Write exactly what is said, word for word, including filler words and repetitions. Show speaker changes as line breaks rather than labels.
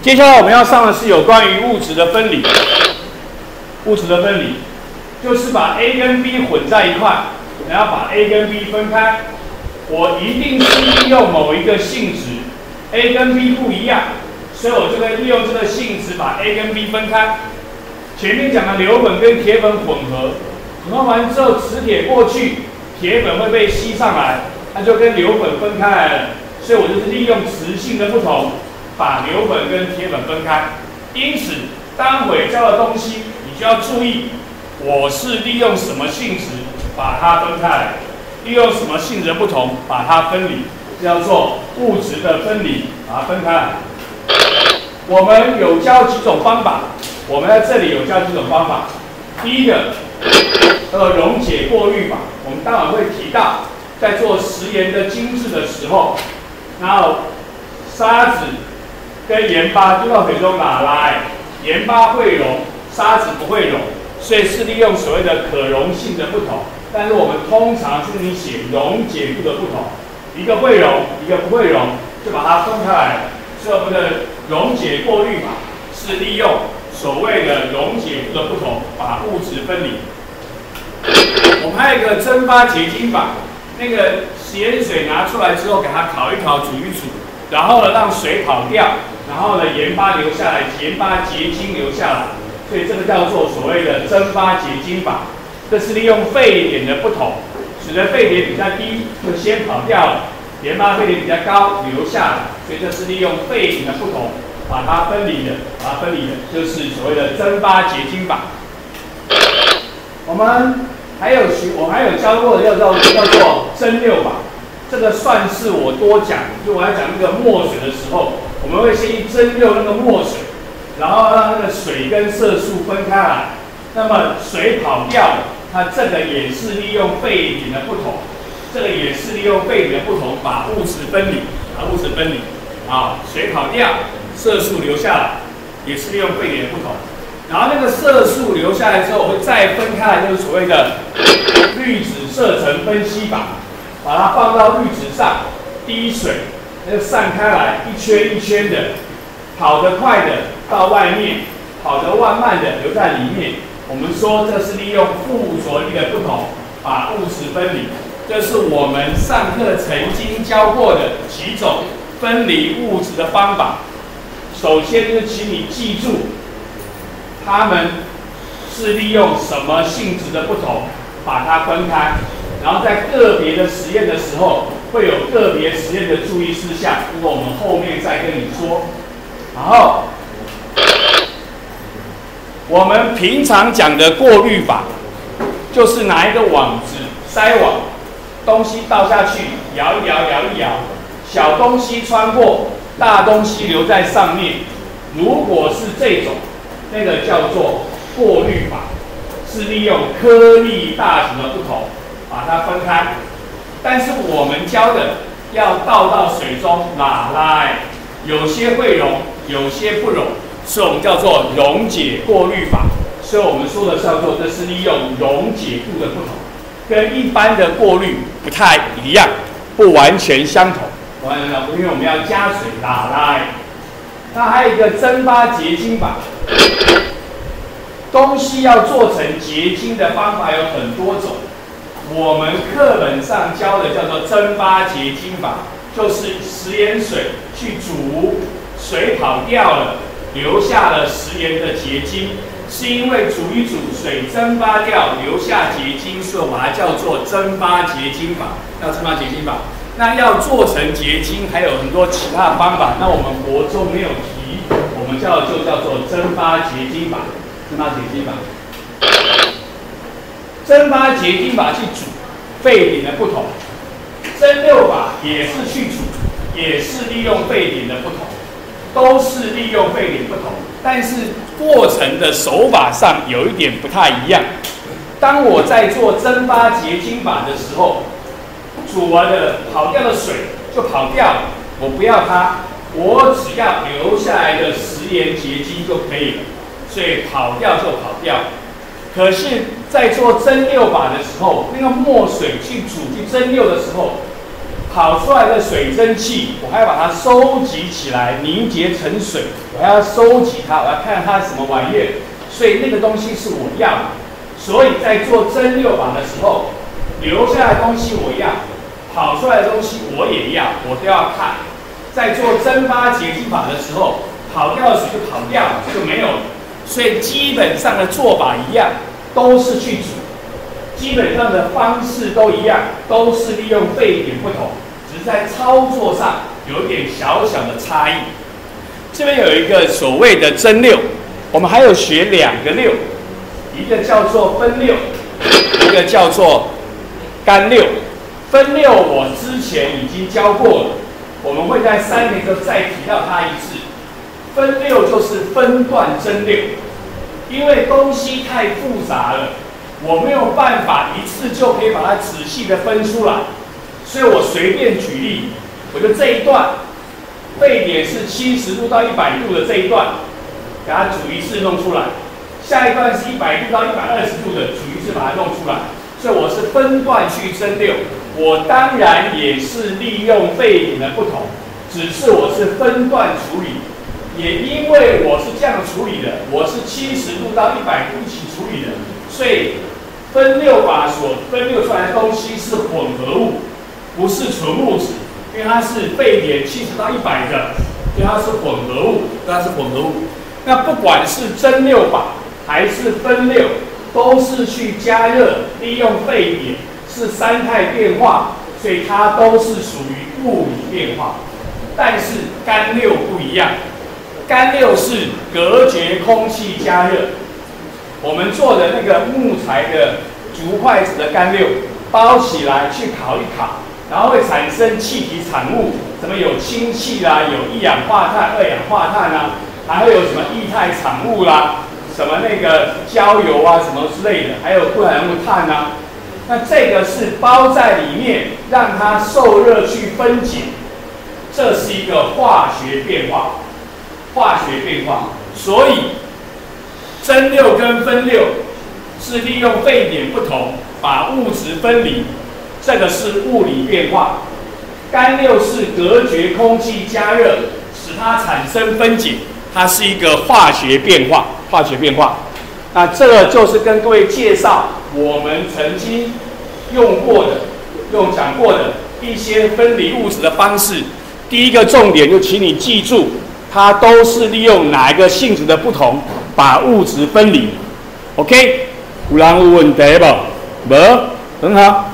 接下来我们要上的是有关于物质的分离。物质的分离就是把 A 跟 B 混在一块，然后把 A 跟 B 分开。我一定是利用某一个性质 ，A 跟 B 不一样，所以我就会利用这个性质把 A 跟 B 分开。前面讲的硫粉跟铁粉混合，混合完之后磁铁过去，铁粉会被吸上来，它就跟硫粉分开来了。所以我就是利用磁性的不同，把硫粉跟铁粉分开。因此，当会教的东西，你就要注意，我是利用什么性质把它分开来，利用什么性质的不同把它分离，叫做物质的分离，把它分开来。我们有教几种方法，我们在这里有教几种方法。第一个，呃，溶解过滤法，我们待会会提到，在做食盐的精制的时候，然后沙子跟盐巴丢到水中拿来，盐巴会溶，沙子不会溶，所以是利用所谓的可溶性的不同。但是我们通常是你写溶解度的不同，一个会溶，一个不会溶，就把它分开来。所以我们的溶解过滤法是利用所谓的溶解度的不同，把物质分离。我们还有一个蒸发结晶法，那个食盐水拿出来之后，给它烤一烤、煮一煮，然后呢让水跑掉，然后呢盐巴留下来，盐巴结晶留下来，所以这个叫做所谓的蒸发结晶法。这是利用沸点的不同，使得沸点比较低，就先跑掉了；盐巴沸点比较高，留下来。所以这是利用沸点的不同，把它分离的，把它分离的，就是所谓的蒸发结晶法。我们还有学，我还有教过的叫做叫做蒸馏法，这个算是我多讲，就我要讲那个墨水的时候，我们会先蒸馏那个墨水，然后让那个水跟色素分开来。那么水跑掉了，它这个也是利用沸点的不同，这个也是利用沸点的不同，把物质分离，把物质分离。啊，水跑掉，色素留下来，也是利用沸点的不同。然后那个色素留下来之后，我会再分开来，就是所谓的滤纸射层分析法，把它放到滤纸上，滴水，那就散开来，一圈一圈的，跑得快的到外面，跑得慢慢的留在里面。我们说这是利用附着力的不同，把物质分离。这是我们上课曾经教过的几种分离物质的方法。首先就是请你记住，它们是利用什么性质的不同把它分开，然后在个别的实验的时候会有个别实验的注意事项，如果我们后面再跟你说。然后我们平常讲的过滤法，就是拿一个网子筛网，东西倒下去，摇一摇，摇一摇，小东西穿过，大东西留在上面。如果是这种，那个叫做过滤法，是利用颗粒大小的不同把它分开。但是我们教的要倒到水中拿来，有些会溶，有些不溶，所以我们叫做溶解过滤法。所以我们说的叫做这是利用溶解度的不同，跟一般的过滤不太一样，不完全相同。因为我们要加水拿来。那还有一个蒸发结晶法，东西要做成结晶的方法有很多种。我们课本上教的叫做蒸发结晶法，就是食盐水去煮，水跑掉了，留下了食盐的结晶，是因为煮一煮，水蒸发掉，留下结晶，所以我把它叫做蒸发结晶法，叫蒸发结晶法。那要做成结晶，还有很多其他的方法。那我们国中没有提，我们叫就叫做蒸发结晶法。蒸发结晶法，蒸发结晶法去煮，沸点的不同；蒸馏法也是去煮，也是利用沸点的不同，都是利用沸点不同，但是过程的手法上有一点不太一样。当我在做蒸发结晶法的时候，煮完的跑掉的水就跑掉了，我不要它，我只要留下来的食盐结晶就可以了，所以跑掉就跑掉。可是，在做蒸馏法的时候，那个墨水去煮去蒸馏的时候， 跑出来的水蒸气，我还要把它收集起来，凝结成水，我还要收集它，我要看它什么玩意儿，所以那个东西是我要的。所以在做蒸馏法的时候，留下来的东西我要，跑出来的东西我也要，我都要看。在做蒸发结晶法的时候，跑掉的水就跑掉了，就没有了。所以基本上的做法一样，都是去煮。基本上的方式都一样，都是利用沸点不同，只是在操作上有点小小的差异。这边有一个所谓的蒸馏，我们还有学两个馏，一个叫做分馏，一个叫做干馏。分馏我之前已经教过了，我们会在三年课再提到它一次。分馏就是分段蒸馏，因为东西太复杂了。我没有办法一次就可以把它仔细的分出来，所以我随便举例，我就这一段沸点是七十度到一百度的这一段，给它煮一次弄出来，下一段是一百度到一百二十度的，煮一次把它弄出来，所以我是分段去蒸馏。我当然也是利用沸点的不同，只是我是分段处理，也因为我是这样处理的，我是七十度到一百度一起处理的，所以分馏法所分馏出来的东西是混合物，不是纯物质，因为它是沸点七十到一百的，所以它是混合物，它是混合物。那不管是蒸馏法还是分馏，都是去加热，利用沸点，是三态变化，所以它都是属于物理变化。但是干馏不一样，干馏是隔绝空气加热。我们做的那个木材的竹筷子的干馏，包起来去烤一烤，然后会产生气体产物，什么有氢气啦，有一氧化碳、二氧化碳啦，还会有什么液态产物啦，什么那个焦油啊什么之类的，还有不含物碳啊。那这个是包在里面，让它受热去分解，这是一个化学变化，化学变化，所以。蒸馏跟分馏是利用沸点不同，把物质分离，这个是物理变化。干馏是隔绝空气加热，使它产生分解，它是一个化学变化。化学变化，那这个就是跟各位介绍我们曾经用过的、用讲过的一些分离物质的方式。第一个重点就请你记住，它都是利用哪一个性质的不同。把物质分离 ，OK， 有人有问题不？无，很好。